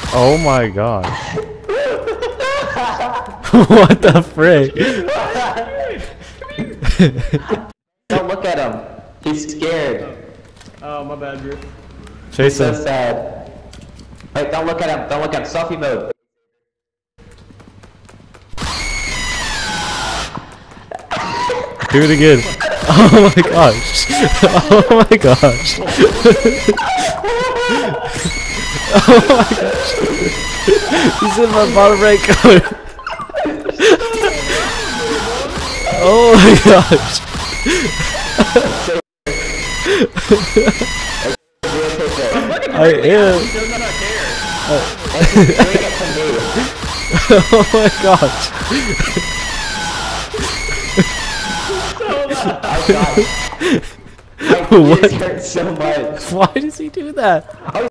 Oh my gosh. What the frick? Don't look at him. He's scared. Oh, my bad, Drew. Chase So him. sad. Wait, don't look at him. Don't look at him. Selfie mode. Do it again. Oh my gosh. Oh my gosh. Oh my gosh. He's in my bottom right corner. Oh my gosh. I am. Oh my gosh. My What? ears hurt so much. Why does he do that?